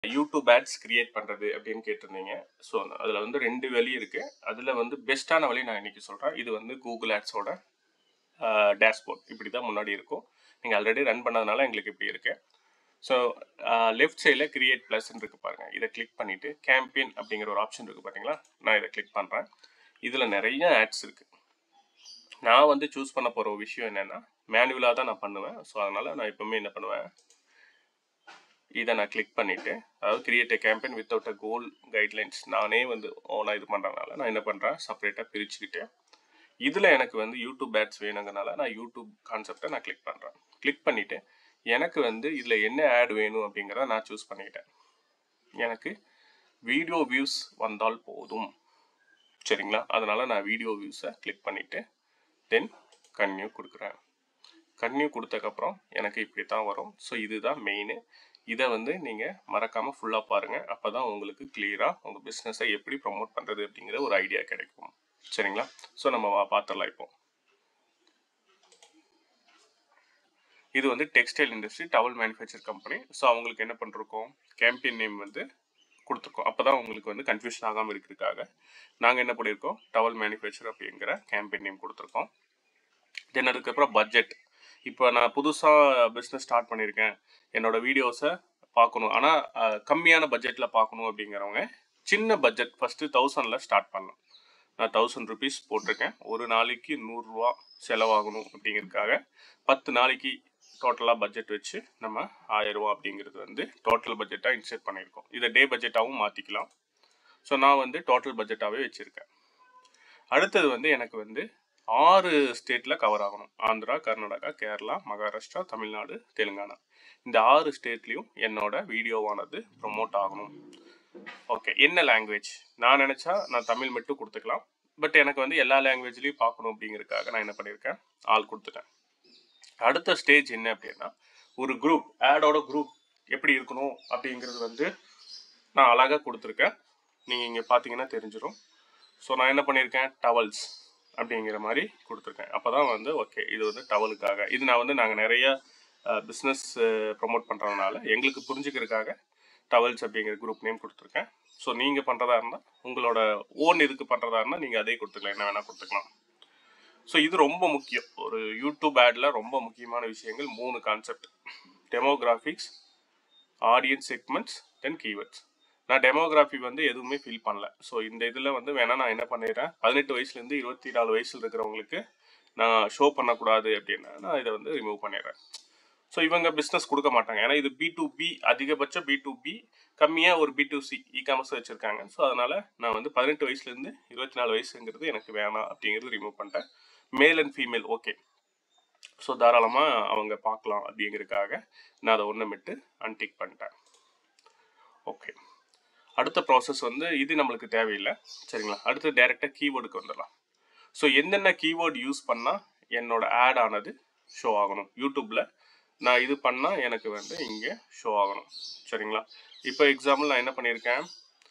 YouTube ads create பண்ணுறது அப்படின்னு கேட்டிருந்தீங்க. ஸோ அதில் வந்து 2 வழி இருக்குது. அதில் வந்து பெஸ்ட்டான வழி நான் இன்றைக்கி சொல்கிறேன். இது வந்து கூகுள் ஆட்ஸோட டேஷ்போர்ட் இப்படி தான் முன்னாடி இருக்கும். நீங்கள் ஆல்ரெடி ரன் பண்ணதுனால எங்களுக்கு இப்படி இருக்குது. ஸோ லெஃப்ட் சைடில் கிரியேட் ப்ளஸ்ன்னு இருக்குது பாருங்கள். இதை கிளிக் பண்ணிவிட்டு கேம்பெயின் அப்படிங்கிற ஒரு ஆப்ஷன் இருக்குது பார்த்தீங்களா. நான் இதை கிளிக் பண்ணுறேன். இதில் நிறைய ஆட்ஸ் இருக்குது. நான் வந்து சூஸ் பண்ண போகிற ஒரு விஷயம் என்னென்னா மேனுவலாக தான் நான் பண்ணுவேன். ஸோ அதனால் நான் எப்போவுமே என்ன பண்ணுவேன், இதை நான் கிளிக் பண்ணிவிட்டு, அதாவது create a campaign without a goal guidelines நானே வந்து ஓனாக இது பண்ணுறதுனால நான் என்ன பண்ணுறேன், செப்பரேட்டாக பிரிச்சுக்கிட்டு இதில் எனக்கு வந்து யூடியூப் ஆட்ஸ் வேணுங்கிறனால நான் யூடியூப் கான்செப்டை நான் கிளிக் பண்ணுறேன். கிளிக் பண்ணிவிட்டு எனக்கு வந்து இதில் என்ன ஆட் வேணும் அப்படிங்கிறத நான் சூஸ் பண்ணிக்கிட்டேன். எனக்கு வீடியோ வியூஸ் வந்தால் போதும், சரிங்களா. அதனால் நான் வீடியோ வியூஸை கிளிக் பண்ணிவிட்டு தென் கன்டினியூ கொடுக்குறேன். கன்டினியூ கொடுத்ததுக்கப்புறம் எனக்கு இப்படி தான் வரும். ஸோ இதுதான் மெயின். இதை வந்து நீங்கள் மறக்காமல் ஃபுல்லாக பாருங்கள். அப்போ தான் உங்களுக்கு கிளியராக உங்கள் பிஸ்னஸை எப்படி ப்ரொமோட் பண்ணுறது அப்படிங்கிற ஒரு ஐடியா கிடைக்கும், சரிங்களா. ஸோ நம்ம பார்த்துடலாம். இப்போ இது வந்து textile industry towel manufacture company. So அவங்களுக்கு என்ன பண்ணிருக்கோம், கேம்பெயின் நேம் வந்து கொடுத்துருக்கோம். அப்போ தான் உங்களுக்கு வந்து கன்ஃபியூஷன் ஆகாமல் இருக்கிறதுக்காக நாங்கள் என்ன பண்ணியிருக்கோம், டவல் மேனுஃபேக்சர் அப்படிங்கிற கேம்பெயின் நேம் கொடுத்துருக்கோம். தென் அதுக்கப்புறம் பட்ஜெட். இப்போ நான் புதுசாக பிஸ்னஸ் ஸ்டார்ட் பண்ணியிருக்கேன், என்னோடய வீடியோஸை பார்க்கணும், ஆனால் கம்மியான பட்ஜெட்டில் பார்க்கணும் அப்படிங்கிறவங்க சின்ன பட்ஜெட் ஃபஸ்ட்டு 1000 ஸ்டார்ட் பண்ணலாம். நான் 1000 ருபீஸ் போட்டிருக்கேன். ஒரு நாளைக்கு 100 ரூபா செலவாகணும் அப்படிங்கிறதுக்காக 10 நாளைக்கு டோட்டலாக பட்ஜெட் வச்சு நம்ம 1000 ரூபா அப்படிங்கிறது வந்து டோட்டல் பட்ஜெட்டாக இன்செர்ட் பண்ணியிருக்கோம். இதை டே பட்ஜெட்டாகவும் மாற்றிக்கலாம். ஸோ நான் வந்து டோட்டல் பட்ஜெட்டாகவே வச்சுருக்கேன். அடுத்தது வந்து எனக்கு வந்து 6 ஸ்டேட்டில் கவர் ஆகணும். ஆந்திரா, கர்நாடகா, கேரளா, மகாராஷ்டிரா, தமிழ்நாடு, தெலுங்கானா. இந்த 6 ஸ்டேட்லேயும் என்னோட வீடியோவானது ப்ரொமோட் ஆகணும். ஓகே, என்ன லாங்குவேஜ்? நான் நினச்சா நான் தமிழ் மட்டும் கொடுத்துக்கலாம். பட் எனக்கு வந்து எல்லா லாங்குவேஜ்லேயும் பார்க்கணும் அப்படிங்கிறதுக்காக நான் என்ன பண்ணியிருக்கேன், ஆல் கொடுத்துட்டேன். அடுத்த ஸ்டேஜ் என்ன அப்படின்னா, ஒரு குரூப் ஆடோட குரூப் எப்படி இருக்கணும் அப்படிங்கிறது வந்து நான் அழகாக கொடுத்துருக்கேன். நீங்கள் இங்கே பார்த்தீங்கன்னா தெரிஞ்சிடும். ஸோ நான் என்ன பண்ணியிருக்கேன், டவல்ஸ் அப்படிங்கிற மாதிரி கொடுத்துருக்கேன். அப்போ தான் வந்து ஓகே, இது வந்து டவலுக்காக. இது நான் வந்து நாங்கள் நிறைய பிஸ்னஸ் ப்ரொமோட் பண்ணுறதுனால எங்களுக்கு புரிஞ்சுக்கிறதுக்காக டவல்ஸ் அப்படிங்கிற குரூப் நேம் கொடுத்துருக்கேன். ஸோ நீங்கள் பண்ணுறதா இருந்தால், உங்களோட ஓன் இதுக்கு பண்ணுறதா இருந்தால் நீங்கள் அதே கொடுத்துக்கலாம், என்ன வேணால் கொடுத்துக்கலாம். ஸோ இது ரொம்ப முக்கியம். ஒரு யூடியூப் ஆடில் ரொம்ப முக்கியமான விஷயங்கள் 3 concept: demographics, audience segments, then keywords. நான் டெமோகிராஃபி வந்து எதுவுமே ஃபில் பண்ணல. ஸோ இந்த இதில் வந்து வேணால் நான் என்ன பண்ணிடுறேன், 18 வயசுலேருந்து 24 வயசில் இருக்கிறவங்களுக்கு நான் ஷோ பண்ணக்கூடாது அப்படின்னா நான் இதை வந்து ரிமூவ் பண்ணிடுறேன். ஸோ இவங்க பிஸ்னஸ் கொடுக்க மாட்டாங்க, ஏன்னா இது B2B, அதிகபட்சம் B2B, கம்மியாக ஒரு B2C இ-காமர்ஸ் வச்சுருக்காங்க. ஸோ அதனால் நான் வந்து 18 வயசுலேருந்து 24 வயசுங்கிறது எனக்கு வேணாம் அப்படிங்கிறது ரிமூவ் பண்ணிட்டேன். Male and female okay, so தாராளமாக அவங்க பார்க்கலாம் அப்படிங்கிறதுக்காக நான் அதை ஒன்று விட்டு அன்டிக் பண்ணிட்டேன். ஓகே, அடுத்த ப்ராசஸ் வந்து இது நம்மளுக்கு தேவையில்லை, சரிங்களா. அடுத்து டைரெக்டாக கீவேர்டுக்கு வந்துடலாம். ஸோ என்னென்ன கீவேர்டு யூஸ் பண்ணால் என்னோட ஆட் ஆனது ஷோ ஆகணும் யூடியூப்பில், நான் இது பண்ணால் எனக்கு வந்து இங்கே ஷோ ஆகணும், சரிங்களா. இப்போ எக்ஸாம்பிள் நான் என்ன பண்ணியிருக்கேன்,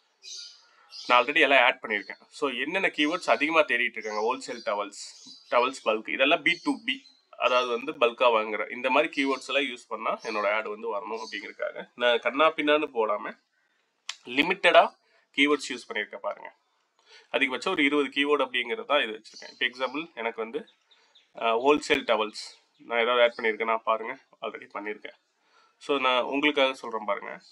நான் ஆல்ரெடி எல்லாம் ஆட் பண்ணியிருக்கேன். ஸோ என்னென்ன கீவேர்ட்ஸ் அதிகமாக தேடிட்டு இருக்காங்க, ஹோல்சேல் டவல்ஸ் பல்க், இதெல்லாம் B2B, அதாவது வந்து பல்காக வாங்குற இந்த மாதிரி கீவேர்ட்ஸ் எல்லாம் யூஸ் பண்ணால் என்னோட ஆட் வந்து வரணும் அப்படிங்கிறதுக்காக நான் கண்ணா பின்னான்னு போடாமல் லிமிட்டடாக கீவேர்ட்ஸ் யூஸ் பண்ணியிருக்கேன் பாருங்கள். அதிகபட்சம் ஒரு 20 கீவேர்டு அப்படிங்கிறது தான் இது வச்சுருக்கேன். இப்போ எக்ஸாம்பிள் எனக்கு வந்து ஹோல்சேல் டவல்ஸ் நான் ஏதாவது ஆட் பண்ணியிருக்கேன்னா பாருங்கள், ஆல்ரெடி பண்ணியிருக்கேன். ஸோ நான் உங்களுக்காக சொல்கிறேன் பாருங்கள்.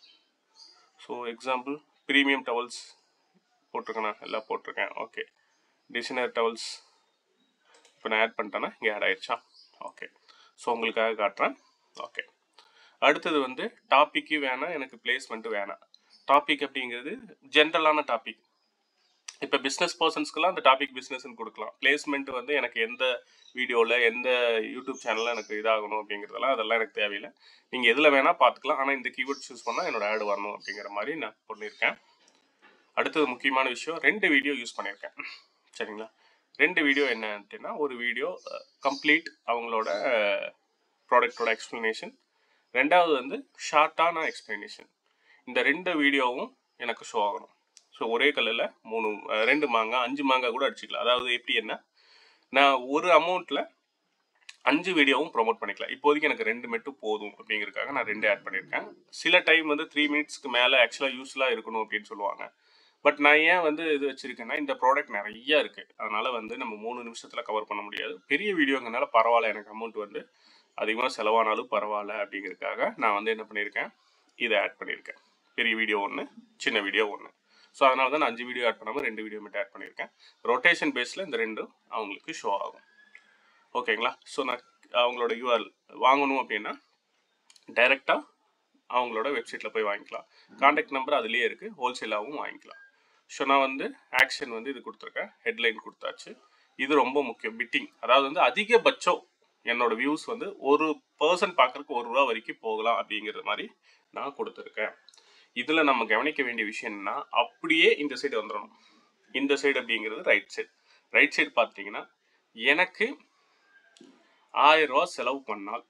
ஸோ எக்ஸாம்பிள் ப்ரீமியம் டவல்ஸ் போட்டிருக்கேண்ணா, எல்லாம் போட்டிருக்கேன். ஓகே, டிசைனர் டவல்ஸ் இப்போ நான் ஆட் பண்ணிட்டேன்னா இங்கே ஆட் ஆயிடுச்சா. ஓகே, ஸோ உங்களுக்காக காட்டுறேன். ஓகே, அடுத்தது வந்து டாப்பிக்கு வேணாம், எனக்கு பிளேஸ்மெண்ட்டு வேணாம். டாபிக் அப்படிங்கிறது ஜென்ரலான டாபிக். இப்போ பிஸ்னஸ் பர்சன்ஸ்க்குலாம் அந்த டாபிக் பிஸ்னஸ்ன்னு கொடுக்கலாம். பிளேஸ்மெண்ட் வந்து எனக்கு எந்த வீடியோவில் எந்த யூடியூப் சேனலில் எனக்கு இதாகணும் அப்படிங்கிறதெல்லாம் அதெல்லாம் எனக்கு தேவையில்லை. நீங்கள் எதில் வேணால் பார்த்துக்கலாம், ஆனால் இந்த கீவேர்ட்ஸ் யூஸ் பண்ணால் என்னோட ஆட் வரணும் அப்படிங்கிற மாதிரி நான் பண்ணியிருக்கேன். அடுத்தது முக்கியமான விஷயம், 2 வீடியோ யூஸ் பண்ணியிருக்கேன், சரிங்களா. 2 வீடியோ என்ன அப்படின்னா, ஒரு வீடியோ கம்ப்ளீட் அவங்களோட ப்ராடக்டோட எக்ஸ்ப்ளனேஷன், ரெண்டாவது வந்து ஷார்ட்டான எக்ஸ்ப்ளனேஷன். இந்த 2 வீடியோவும் எனக்கு ஷோ ஆகணும். ஸோ ஒரே கல்லில் 2 மாங்காய் 5 மாங்காய் கூட அடிச்சுக்கலாம். அதாவது எப்படி என்ன, நான் ஒரு அமௌண்ட்டில் 5 வீடியோவும் ப்ரோமோட் பண்ணிக்கலாம். இப்போதைக்கு எனக்கு 2 மட்டும் போதும் அப்படிங்கிறதுக்காக நான் 2 ஆட் பண்ணியிருக்கேன். சில டைம் வந்து 3 மினிட்ஸ்க்கு மேலே ஆக்சுவலாக யூஸ்ஃபுல்லாக இருக்கணும் அப்படின்னு சொல்லுவாங்க. பட் நான் ஏன் வந்து இது வச்சுருக்கேன்னா, இந்த ப்ராடக்ட் நிறையா இருக்குது. அதனால் வந்து நம்ம 3 நிமிஷத்தில் கவர் பண்ண முடியாது. பெரிய வீடியோங்கிறனால பரவாயில்ல, எனக்கு அமௌண்ட் வந்து அதிகமாக செலவானாலும் பரவாயில்ல அப்படிங்கிறதுக்காக நான் வந்து என்ன பண்ணியிருக்கேன், இதை ஆட் பண்ணியிருக்கேன். பெரிய வீடியோ ஒன்று, சின்ன வீடியோ ஒன்று. ஸோ அதனால தான் நான் 5 வீடியோ ஆட் பண்ணாமல் 2 வீடியோ மட்டும் ஆட் பண்ணியிருக்கேன். ரொட்டேஷன் பேஸில் இந்த 2 அவங்களுக்கு ஷோ ஆகும். ஓகேங்களா? ஸோ நான் அவங்களோட யூஆர்எல் வாங்கணும் அப்படின்னா டைரெக்டாக அவங்களோட வெப்சைட்டில் போய் வாங்கிக்கலாம். கான்டாக்ட் நம்பர் அதுலேயே இருக்குது, ஹோல்சேலாகவும் வாங்கிக்கலாம். ஸோ நான் வந்து ஆக்ஷன் வந்து இது கொடுத்துருக்கேன், ஹெட்லைன் கொடுத்தாச்சு. இது ரொம்ப முக்கியம், பிட்டிங். அதாவது வந்து அதிகபட்சம் என்னோட வியூஸ் வந்து ஒரு பர்சன் பார்க்குறதுக்கு ₹1 வரைக்கும் போகலாம் அப்படிங்கிற மாதிரி நான் கொடுத்துருக்கேன். இதில் நம்ம கவனிக்க வேண்டிய விஷயம் என்னன்னா, அப்படியே இந்த சைடு வந்துடணும். இந்த சைடு அப்படிங்கிறது ரைட் சைடு. ரைட் சைடு பார்த்தீங்கன்னா, எனக்கு ₹1000 செலவு பண்ணால்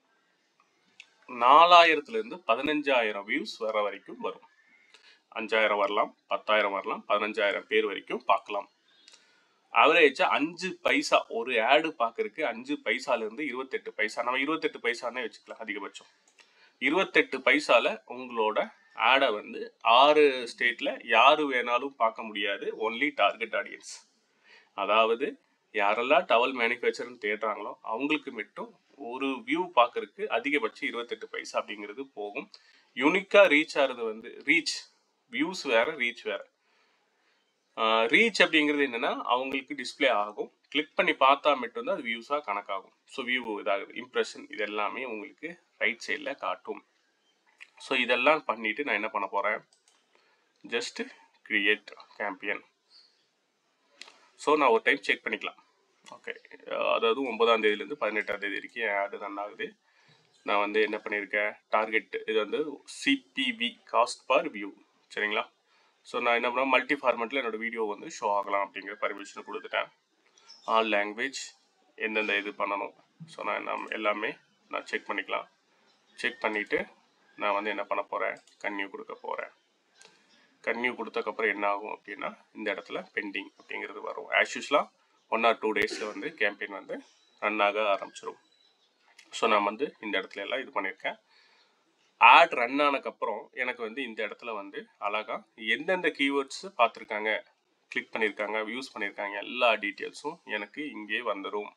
4000லேருந்து 15000 வியூஸ் வர வரைக்கும் வரும். 5000 வரலாம், 10000 வரலாம், 15000 பேர் வரைக்கும் பார்க்கலாம். அவரேஜா 5 பைசா ஒரு ஆடு பார்க்கறதுக்கு 5 பைசாலேருந்து 28 பைசா, நம்ம 28 பைசானே வச்சுக்கலாம் அதிகபட்சம். 28 பைசால உங்களோட ஆடை வந்து 6 ஸ்டேட்டில் யார் வேணாலும் பார்க்க முடியாது. Only target audience. அதாவது யாரெல்லாம் டவல் மேனுஃபேக்சர்னு தேடுறாங்களோ அவங்களுக்கு மட்டும் ஒரு வியூ பார்க்கறதுக்கு அதிகபட்சம் 28 பைசா அப்படிங்கிறது போகும். யூனிக்காக ரீச் ஆகிறது வந்து ரீச், வியூஸ் வேறு, ரீச் வேறு. ரீச் அப்படிங்கிறது என்னென்னா அவங்களுக்கு டிஸ்பிளே ஆகும், கிளிக் பண்ணி பார்த்தா மட்டும்தான் அது வியூஸாக கணக்காகும். ஸோ வியூ இதாகுது, இம்ப்ரெஷன், இது எல்லாமே உங்களுக்கு ரைட் சைடில் காட்டும். ஸோ இதெல்லாம் பண்ணிவிட்டு நான் என்ன பண்ண போகிறேன், ஜஸ்ட் கிரியேட் கேம்பியன். ஸோ நான் ஒரு டைம் செக் பண்ணிக்கலாம். ஓகே, அதாவது 9ஆம் தேதியிலேருந்து 18ஆம் தேதி வரைக்கும் என் ஆடு ரன் ஆகுது. நான் வந்து என்ன பண்ணியிருக்கேன், டார்கெட் இது வந்து சிபிவி, காஸ்ட் பர் வியூ, சரிங்களா? ஸோ நான் என்ன பண்ணேன், மல்டி ஃபார்மேட்டில் என்னோடய வீடியோ வந்து ஷோ ஆகலாம் அப்படிங்கிற பர்மிஷன் கொடுத்துட்டேன். ஆல் லாங்குவேஜ் எந்தெந்த இது பண்ணணும், ஸோ நான் எல்லாமே நான் செக் பண்ணிக்கலாம். செக் பண்ணிவிட்டு நான் வந்து என்ன பண்ண போகிறேன், கன்னியூ கொடுக்க போகிறேன். கன்னியூ கொடுத்தக்கப்புறம் என்ன ஆகும் அப்படின்னா, இந்த இடத்துல பெண்டிங் அப்படிங்கிறது வரும். ஆஸ் யூஸ்வலாக 1 or 2 டேஸில் வந்து கேம்பெயின் வந்து ரன் ஆக ஆரம்பிச்சிடும். ஸோ நான் வந்து இந்த இடத்துல எல்லாம் இது பண்ணியிருக்கேன். ஆட் ரன் ஆனதுக்கப்புறம் எனக்கு வந்து இந்த இடத்துல வந்து அழகாக எந்தெந்த கீவேர்ட்ஸ் பார்த்துருக்காங்க, கிளிக் பண்ணியிருக்காங்க, யூஸ் பண்ணியிருக்காங்க, எல்லா டீட்டெயில்ஸும் எனக்கு இங்கே வந்துடும்.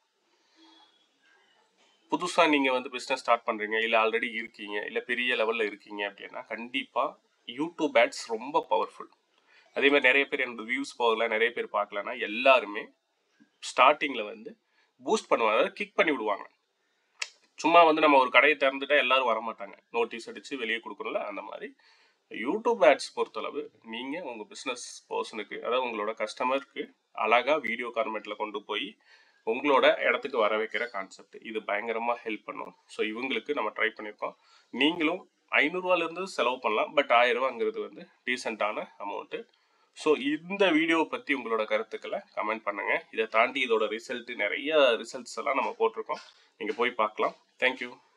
புதுசாக நீங்கள் வந்து பிஸ்னஸ் ஸ்டார்ட் பண்ணுறீங்க, இல்லை ஆல்ரெடி இருக்கீங்க, இல்லை பெரிய லெவலில் இருக்கீங்க அப்படின்னா கண்டிப்பாக யூடியூப் ஆட்ஸ் ரொம்ப பவர்ஃபுல். அதே மாதிரி நிறைய பேர் என்னோட வியூஸ் போகல, நிறைய பேர் பார்க்கலன்னா எல்லாருமே ஸ்டார்டிங்கில் வந்து பூஸ்ட் பண்ணுவாங்க, அதாவது கிக் பண்ணி விடுவாங்க. சும்மா வந்து நம்ம ஒரு கடையை திறந்துட்டா எல்லாரும் வரமாட்டாங்க, நோட்டீஸ் அடித்து வெளியே கொடுக்கணும்ல, அந்த மாதிரி யூடியூப் ஆட்ஸ் பொறுத்தளவு நீங்கள் உங்கள் பிஸ்னஸ் பர்சனுக்கு, அதாவது உங்களோட கஸ்டமருக்கு அழகாக வீடியோ ஃபார்மேட்டில் கொண்டு போய் உங்களோட இடத்துக்கு வர வைக்கிற கான்செப்ட் இது பயங்கரமாக ஹெல்ப் பண்ணும். ஸோ இவங்களுக்கு நம்ம ட்ரை பண்ணியிருக்கோம். நீங்களும் ₹500 செலவு பண்ணலாம், பட் ₹1000 வந்து டீசெண்டான அமௌண்ட்டு. ஸோ இந்த வீடியோவை பற்றி உங்களோட கருத்துக்களை கமெண்ட் பண்ணுங்கள். இதை தாண்டி இதோட ரிசல்ட்டு நிறைய ரிசல்ட்ஸ் எல்லாம் நம்ம போட்டிருக்கோம், நீங்கள் போய் பார்க்கலாம். தேங்க்யூ.